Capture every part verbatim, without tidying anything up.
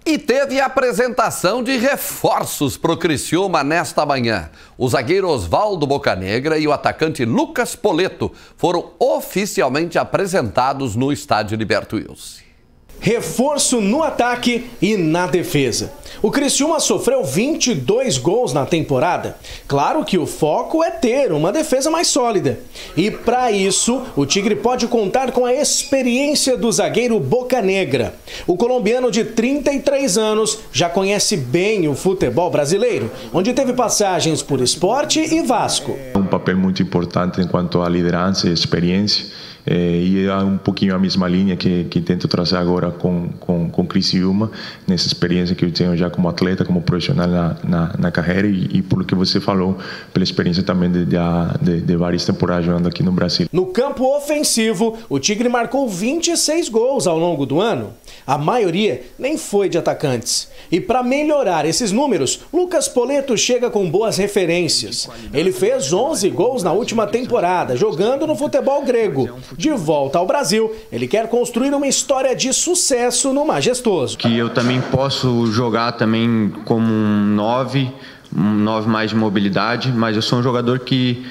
E teve a apresentação de reforços para o Criciúma nesta manhã. O zagueiro Osvaldo Bocanegra e o atacante Lucas Poletto foram oficialmente apresentados no estádio Liberto Wilson. Reforço no ataque e na defesa. O Criciúma sofreu vinte e dois gols na temporada. Claro que o foco é ter uma defesa mais sólida. E para isso, o Tigre pode contar com a experiência do zagueiro Bocanegra. O colombiano de trinta e três anos já conhece bem o futebol brasileiro, onde teve passagens por Sport e Vasco. Um papel muito importante enquanto a liderança e experiência. É, e é um pouquinho a mesma linha que, que tento trazer agora com, com, com Criciúma, nessa experiência que eu tenho já como atleta, como profissional na, na, na carreira e, e pelo que você falou, pela experiência também de, de, de várias temporadas jogando aqui no Brasil. No campo ofensivo, o Tigre marcou vinte e seis gols ao longo do ano. A maioria nem foi de atacantes. E para melhorar esses números, Lucas Poletto chega com boas referências. Ele fez onze gols na última temporada, jogando no futebol grego. De volta ao Brasil, ele quer construir uma história de sucesso no Majestoso. Que eu também posso jogar também como um nove, um nove mais de mobilidade, mas eu sou um jogador que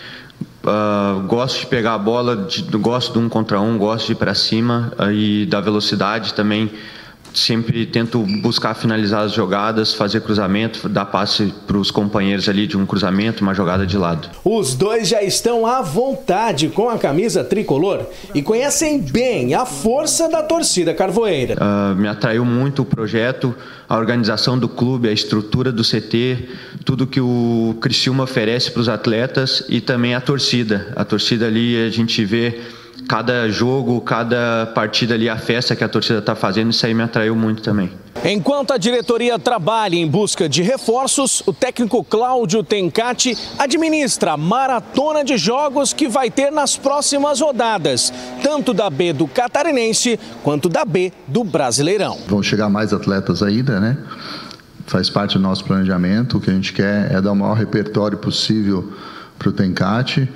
uh, gosto de pegar a bola, de, gosto de um contra um, gosto de ir para cima uh, e da velocidade também. Sempre tento buscar finalizar as jogadas, fazer cruzamento, dar passe para os companheiros ali de um cruzamento, uma jogada de lado. Os dois já estão à vontade com a camisa tricolor e conhecem bem a força da torcida carvoeira. Uh, me atraiu muito o projeto, a organização do clube, a estrutura do C T, tudo que o Criciúma oferece para os atletas e também a torcida. A torcida ali a gente vê cada jogo, cada partida ali, a festa que a torcida está fazendo, isso aí me atraiu muito também. Enquanto a diretoria trabalha em busca de reforços, o técnico Cláudio Tencati administra a maratona de jogos que vai ter nas próximas rodadas, tanto da B do Catarinense quanto da B do Brasileirão. Vão chegar mais atletas ainda, né? Faz parte do nosso planejamento. O que a gente quer é dar o maior repertório possível para o Tencati.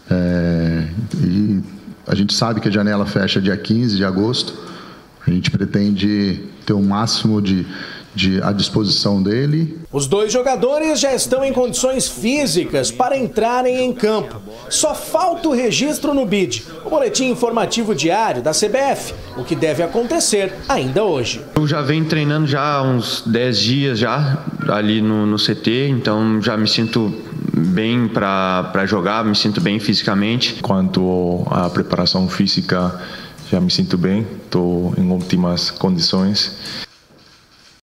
É, e a gente sabe que a janela fecha dia quinze de agosto. A gente pretende ter o máximo de, de à disposição dele. Os dois jogadores já estão em condições físicas para entrarem em campo. Só falta o registro no B I D, o boletim informativo diário da C B F, o que deve acontecer ainda hoje. Eu já venho treinando já há uns dez dias já ali no, no C T, então já me sinto bem para jogar, me sinto bem fisicamente. Quanto à preparação física, já me sinto bem, estou em ótimas condições.